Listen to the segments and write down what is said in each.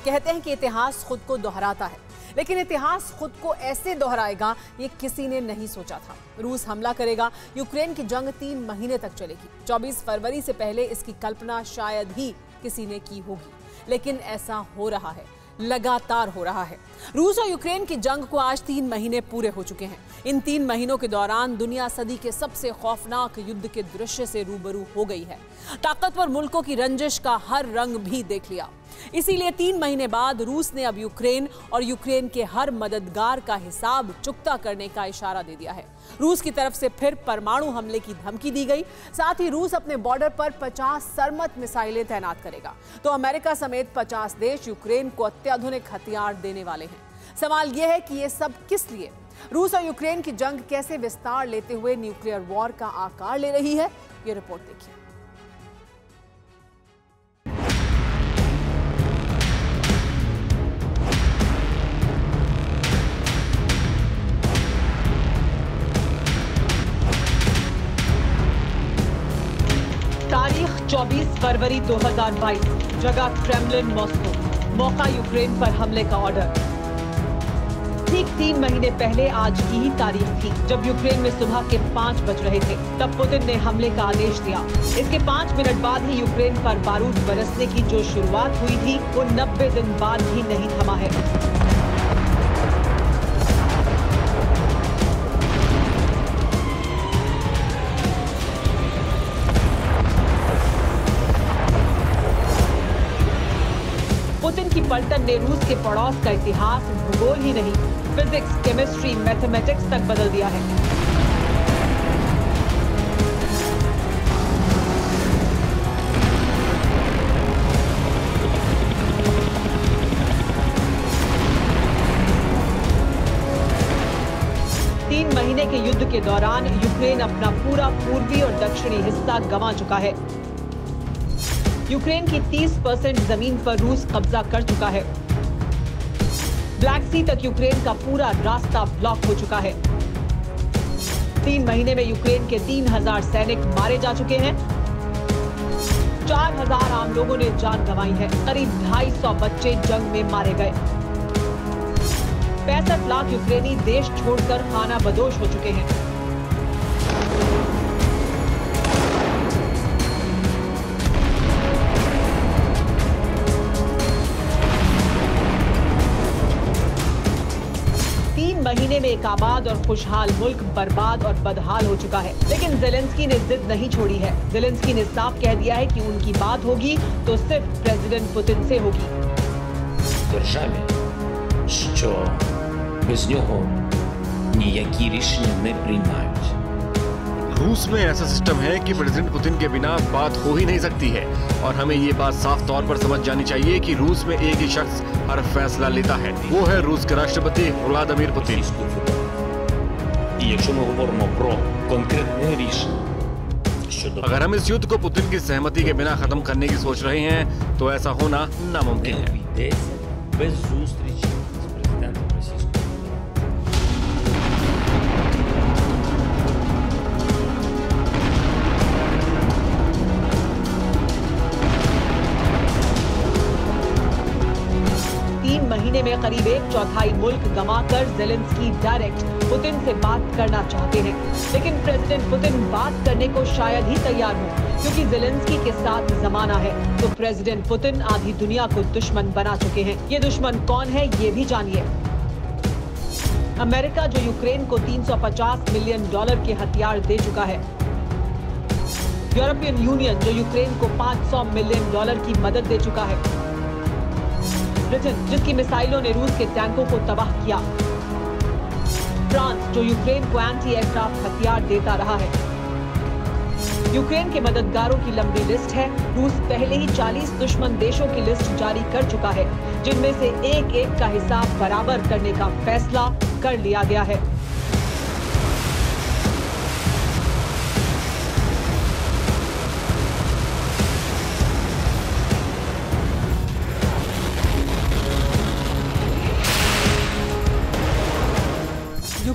कहते हैं कि इतिहास खुद को दोहराता है, लेकिन इतिहास खुद को ऐसे दोहराएगा ये किसी ने नहीं सोचा था। रूस हमला करेगा, यूक्रेन की जंग 3 महीने तक चलेगी। 24 फरवरी से पहले इसकी कल्पना शायद ही किसी ने की होगी, लेकिन ऐसा हो रहा है, लगातार हो रहा है। रूस और यूक्रेन की जंग को आज 3 महीने पूरे हो चुके हैं। इन 3 महीनों के दौरान दुनिया सदी के सबसे खौफनाक युद्ध के दृश्य से रूबरू हो गई है। ताकतवर मुल्कों की रंजिश का हर रंग भी देख लिया। इसीलिए 3 महीने बाद रूस ने अब यूक्रेन और यूक्रेन के हर मददगार का हिसाब चुकता करने का इशारा दे दिया है। रूस की तरफ से फिर परमाणु हमले की धमकी दी गई। साथ ही रूस अपने बॉर्डर पर 50 सरमत मिसाइलें तैनात करेगा। तो अमेरिका समेत 50 देश यूक्रेन को अत्याधुनिक हथियार देने वाले हैं। सवाल यह है कि ये सब किस लिए? रूस और यूक्रेन की जंग कैसे विस्तार लेते हुए न्यूक्लियर वॉर का आकार ले रही है, ये रिपोर्ट देखिए। तारीख 24 फरवरी 2022, जगह क्रेमलिन मॉस्को, मौका यूक्रेन पर हमले का ऑर्डर। ठीक 3 महीने पहले आज की ही तारीख थी जब यूक्रेन में सुबह के 5 बज रहे थे, तब पुतिन ने हमले का आदेश दिया। इसके 5 मिनट बाद ही यूक्रेन पर बारूद बरसने की जो शुरुआत हुई थी वो 90 दिन बाद भी नहीं थमा है। पुतिन की पलटन ने रूस के पड़ोस का इतिहास, भूगोल ही नहीं, फिजिक्स, केमिस्ट्री, मैथमेटिक्स तक बदल दिया है। तीन महीने के युद्ध के दौरान यूक्रेन अपना पूरा पूर्वी और दक्षिणी हिस्सा गंवा चुका है। यूक्रेन की 30% जमीन पर रूस कब्जा कर चुका है। ब्लैक सी तक यूक्रेन का पूरा रास्ता ब्लॉक हो चुका है। 3 महीने में यूक्रेन के 3000 सैनिक मारे जा चुके हैं। 4000 आम लोगों ने जान गंवाई है। करीब 250 बच्चे जंग में मारे गए। 65 लाख यूक्रेनी देश छोड़कर खाना बदोश हो चुके हैं। महीने में एक आबाद और खुशहाल मुल्क बर्बाद और बदहाल हो चुका है। लेकिन ज़ेलेंस्की ने जिद नहीं छोड़ी है। ज़ेलेंस्की ने साफ कह दिया है कि उनकी बात होगी तो सिर्फ प्रेसिडेंट पुतिन से होगी। державі, що без нього ніякі рішення не приймають. रूस में ऐसा सिस्टम है कि प्रेसिडेंट पुतिन के बिना बात हो ही नहीं सकती है और हमें ये बात साफ तौर पर समझ जानी चाहिए कि रूस में एक ही शख्स हर फैसला लेता है, वो है रूस के राष्ट्रपति व्लादिमीर पुतिन। І якщо ми говоримо про конкретне рішення щодо अगर हम इस युद्ध को पुतिन की सहमति के बिना खत्म करने की सोच रहे हैं तो ऐसा होना नामुमकिन है। обійдеться без зустрічі з президентом Російської Федерації. 3 महीने में करीब 1/4 मुल्क गंवाकर ज़ेलेंस्की डायरेक्ट पुतिन से बात करना चाहते हैं। लेकिन प्रेसिडेंट पुतिन बात करने को शायद ही तैयार हो, क्योंकि ज़ेलेंस्की के साथ जमाना है। तो प्रेसिडेंट पुतिन आधी दुनिया को दुश्मन बना चुके हैं। ये दुश्मन कौन है ये भी जानिए। अमेरिका जो यूक्रेन को $350 मिलियन के हथियार दे चुका है। यूरोपियन यूनियन जो यूक्रेन को $500 मिलियन की मदद दे चुका है। ब्रिटेन जिसकी मिसाइलों ने रूस के टैंकों को तबाह किया। फ्रांस जो यूक्रेन को एंटी एयरक्राफ्ट हथियार देता रहा है। यूक्रेन के मददगारों की लंबी लिस्ट है। रूस पहले ही 40 दुश्मन देशों की लिस्ट जारी कर चुका है, जिनमें से एक एक का हिसाब बराबर करने का फैसला कर लिया गया है।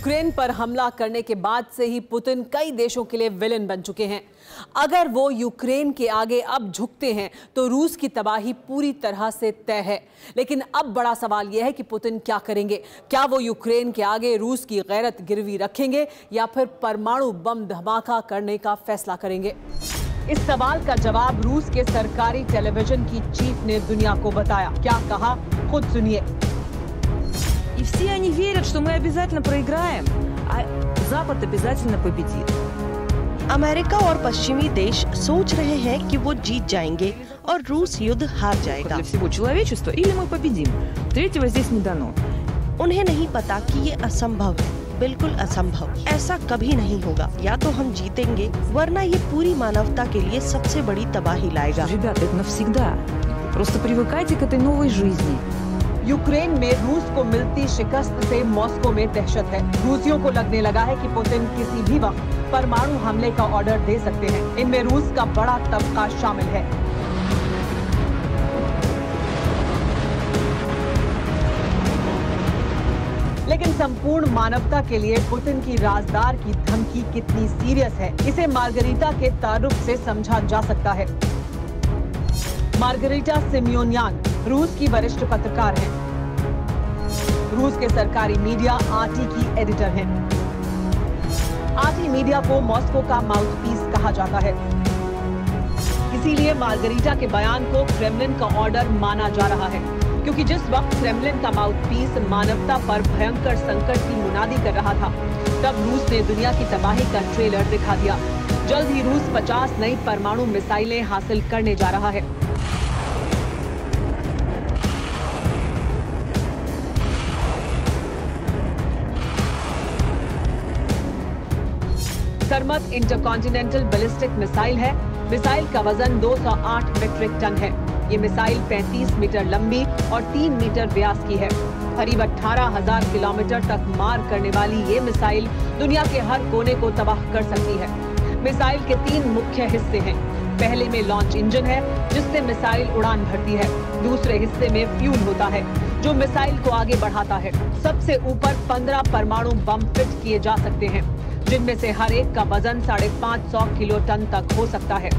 यूक्रेन पर हमला करने के बाद से ही पुतिन कई देशों के लिए विलेन बन चुके हैं। अगर वो यूक्रेन के आगे अब झुकते हैं तो रूस की तबाही पूरी तरह से तय है। लेकिन अब बड़ा सवाल यह है कि पुतिन क्या करेंगे। क्या वो यूक्रेन के आगे रूस की गैरत गिरवी रखेंगे या फिर परमाणु बम धमाका करने का फैसला करेंगे? इस सवाल का जवाब रूस के सरकारी टेलीविजन की चीफ ने दुनिया को बताया। क्या कहा, खुद सुनिए। И все они верят, что мы обязательно проиграем, а Запад обязательно победит. अमेरिका और पश्चिमी देश सोच रहे हैं कि वो जीत जाएंगे और रूस युद्ध हार जाएगा। Для всего человечества или мы победим. Третьего здесь не дано. उन्हें नहीं पता कि ये असंभव है, बिल्कुल असंभव। ऐसा कभी नहीं होगा। या तो हम जीतेंगे वरना ये पूरी मानवता के लिए सबसे बड़ी तबाही लाएगा। Ребята, это навсегда. Просто привыкайте к этой новой жизни. यूक्रेन में रूस को मिलती शिकस्त से मॉस्को में दहशत है। रूसियों को लगने लगा है कि पुतिन किसी भी वक्त परमाणु हमले का ऑर्डर दे सकते हैं। इनमें रूस का बड़ा तबका शामिल है। लेकिन संपूर्ण मानवता के लिए पुतिन की राजदार की धमकी कितनी सीरियस है, इसे मार्गरीटा के तारुफ से समझा जा सकता है। मार्गरीटा सिमियोनियान रूस की वरिष्ठ पत्रकार हैं। रूस के सरकारी मीडिया आरटी की एडिटर हैं। आरटी मीडिया को मॉस्को का माउथपीस कहा जाता है। इसीलिए मार्गरीटा के बयान को क्रेमलिन का ऑर्डर माना जा रहा है, क्योंकि जिस वक्त क्रेमलिन का माउथपीस मानवता पर भयंकर संकट की मुनादी कर रहा था, तब रूस ने दुनिया की तबाही का ट्रेलर दिखा दिया। जल्द ही रूस 50 नई परमाणु मिसाइलें हासिल करने जा रहा है। सरमत इंटरकॉन्टिनेंटल बैलिस्टिक मिसाइल है। मिसाइल का वजन 208 मीट्रिक टन है। ये मिसाइल 35 मीटर लंबी और 3 मीटर व्यास की है। करीब 18,000 किलोमीटर तक मार करने वाली ये मिसाइल दुनिया के हर कोने को तबाह कर सकती है। मिसाइल के 3 मुख्य हिस्से हैं। पहले में लॉन्च इंजन है, जिससे मिसाइल उड़ान भरती है। दूसरे हिस्से में फ्यूल होता है, जो मिसाइल को आगे बढ़ाता है। सबसे ऊपर 15 परमाणु बम फिट किए जा सकते हैं, जिनमें से हर एक का वजन 550 किलो टन तक हो सकता है।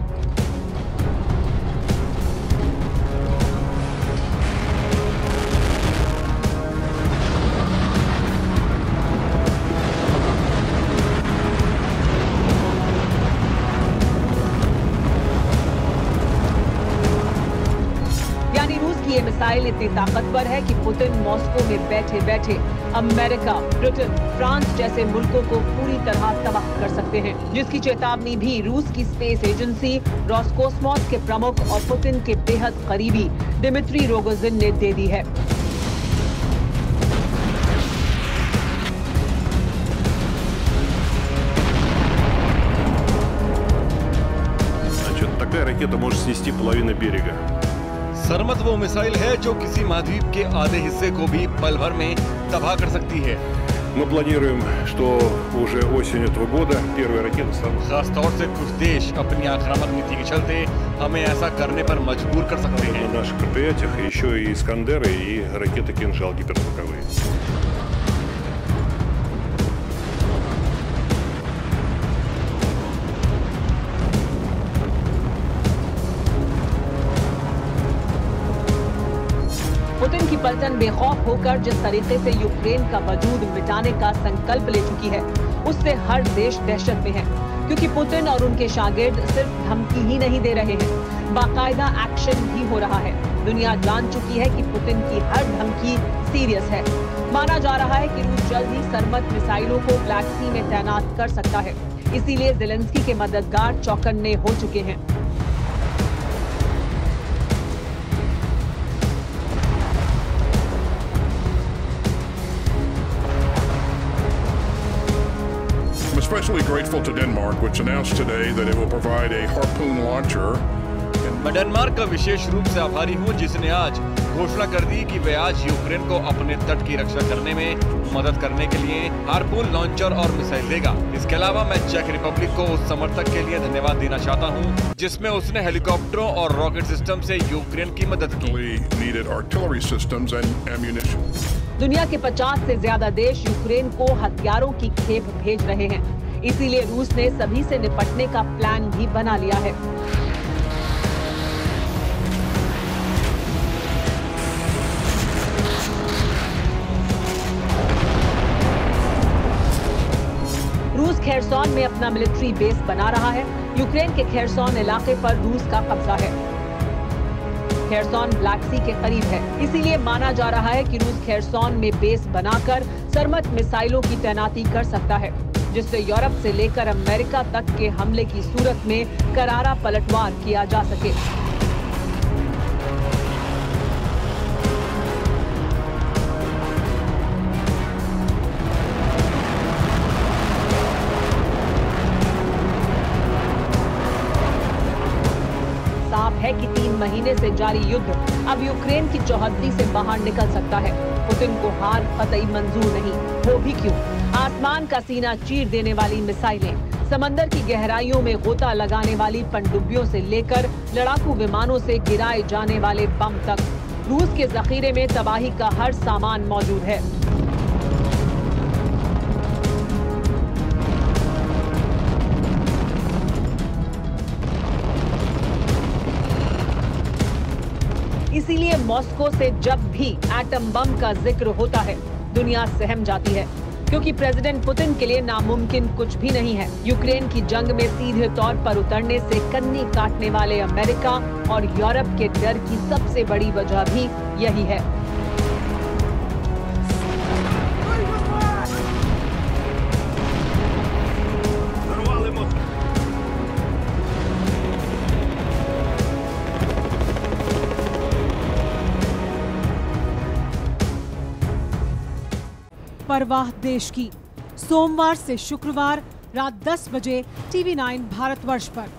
ये मिसाइल इतनी ताकतवर है कि पुतिन मॉस्को में बैठे बैठे अमेरिका, ब्रिटेन, फ्रांस जैसे मुल्कों को पूरी तरह तबाह कर सकते हैं, जिसकी चेतावनी भी रूस की स्पेस एजेंसी रोसकोस्मोस के प्रमुख और पुतिन के बेहद करीबी दिमित्री रोगोजिन ने दे दी है। Такая ракета может снести половину берега. सरमत वो मिसाइल है जो किसी महाद्वीप के आधे हिस्से को भी पल भर में तबाह कर सकती है। Мы планируем, что уже осенью этого года первые ракеты станут. खास तौर से कुछ देश अपनी आक्रामक नीति के चलते हमें ऐसा करने पर मजबूर कर सकते हैं। На наших предприятиях еще и «Искандеры» и ракеты «Кинжал» гиперзвуковые. पुतिन की पलटन बेखौफ होकर जिस तरीके से यूक्रेन का वजूद मिटाने का संकल्प ले चुकी है, उससे हर देश दहशत में है। क्योंकि पुतिन और उनके शागिर्द सिर्फ धमकी ही नहीं दे रहे हैं, बाकायदा एक्शन भी हो रहा है। दुनिया जान चुकी है कि पुतिन की हर धमकी सीरियस है। माना जा रहा है कि रूस जल्द ही सरमत मिसाइलों को ब्लैक सी में तैनात कर सकता है। इसीलिए ज़ेलेंस्की के मददगार चौकन्ने हो चुके हैं। I'm especially grateful to Denmark, which announced today that it will provide a Harpoon launcher. मैं डेनमार्क का विशेष रूप से आभारी हूं, जिसने आज घोषणा कर दी कि वे आज यूक्रेन को अपने तट की रक्षा करने में मदद करने के लिए हार्पून लॉन्चर और मिसाइल देगा। इसके अलावा मैं चेक रिपब्लिक को उस समर्थक के लिए धन्यवाद देना चाहता हूं, जिसमें उसने हेलीकॉप्टरों और रॉकेट सिस्टम से यूक्रेन की मदद की। Needed artillery systems and ammunition. दुनिया के 50 से ज्यादा देश यूक्रेन को हथियारों की खेप भेज रहे हैं। इसीलिए रूस ने सभी से निपटने का प्लान भी बना लिया है। रूस खेरसॉन में अपना मिलिट्री बेस बना रहा है। यूक्रेन के खेरसॉन इलाके पर रूस का कब्जा है। खेरसॉन ब्लैक सी के करीब है, इसीलिए माना जा रहा है कि रूस खेरसॉन में बेस बनाकर सरमत मिसाइलों की तैनाती कर सकता है, जिससे यूरोप से लेकर अमेरिका तक के हमले की सूरत में करारा पलटवार किया जा सके। है कि 3 महीने से जारी युद्ध अब यूक्रेन की चौहद्दी से बाहर निकल सकता है। पुतिन को हार कतई मंजूर नहीं, वो भी क्यों? आसमान का सीना चीर देने वाली मिसाइलें, समंदर की गहराइयों में गोता लगाने वाली पनडुब्बियों से लेकर लड़ाकू विमानों से गिराए जाने वाले बम तक, रूस के जखीरे में तबाही का हर सामान मौजूद है। इसीलिए मॉस्को से जब भी एटम बम का जिक्र होता है, दुनिया सहम जाती है, क्योंकि प्रेसिडेंट पुतिन के लिए नामुमकिन कुछ भी नहीं है। यूक्रेन की जंग में सीधे तौर पर उतरने से कन्नी काटने वाले अमेरिका और यूरोप के डर की सबसे बड़ी वजह भी यही है। परवाह देश की, सोमवार से शुक्रवार रात 10 बजे TV9 भारतवर्ष पर।